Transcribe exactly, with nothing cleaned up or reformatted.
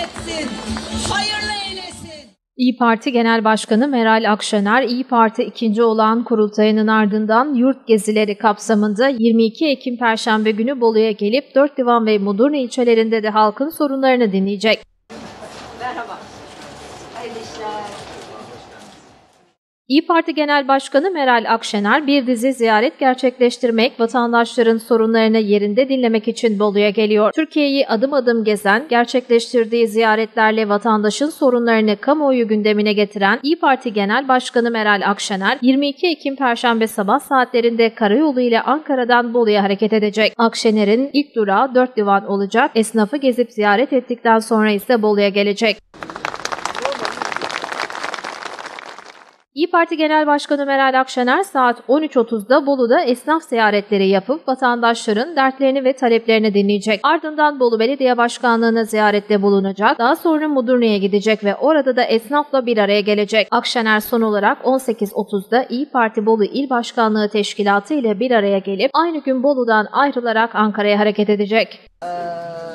etsin, hayırlı eylesin. İYİ Parti Genel Başkanı Meral Akşener, İYİ Parti ikinci olan kurultayının ardından yurt gezileri kapsamında yirmi iki Ekim Perşembe günü Bolu'ya gelip Dört Divan ve Mudurnu ilçelerinde de halkın sorunlarını dinleyecek. Merhaba, hayırlı işler. İYİ Parti Genel Başkanı Meral Akşener bir dizi ziyaret gerçekleştirmek, vatandaşların sorunlarını yerinde dinlemek için Bolu'ya geliyor. Türkiye'yi adım adım gezen, gerçekleştirdiği ziyaretlerle vatandaşın sorunlarını kamuoyu gündemine getiren İYİ Parti Genel Başkanı Meral Akşener, yirmi iki Ekim Perşembe sabah saatlerinde karayolu ile Ankara'dan Bolu'ya hareket edecek. Akşener'in ilk durağı Dört Divan olacak. Esnafı gezip ziyaret ettikten sonra ise Bolu'ya gelecek. İYİ Parti Genel Başkanı Meral Akşener saat on üç otuzda Bolu'da esnaf ziyaretleri yapıp vatandaşların dertlerini ve taleplerini dinleyecek. Ardından Bolu Belediye Başkanlığı'na ziyarette bulunacak. Daha sonra Mudurnu'ya gidecek ve orada da esnafla bir araya gelecek. Akşener son olarak on sekiz otuzda İYİ Parti Bolu İl Başkanlığı Teşkilatı ile bir araya gelip aynı gün Bolu'dan ayrılarak Ankara'ya hareket edecek. Ee...